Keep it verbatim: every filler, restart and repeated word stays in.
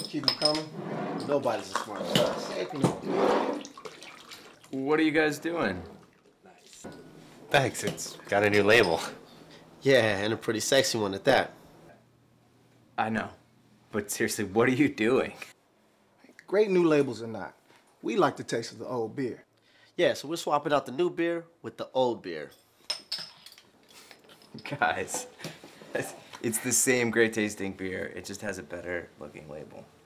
Keep them coming. Nobody's as smart as us. Hey, what are you guys doing? Nice. Becks, it's got a new label. Yeah, and a pretty sexy one at that. I know. But seriously, what are you doing? Great new labels or not, we like the taste of the old beer. Yeah, so we're swapping out the new beer with the old beer. Guys, it's the same great tasting beer. It just has a better looking label.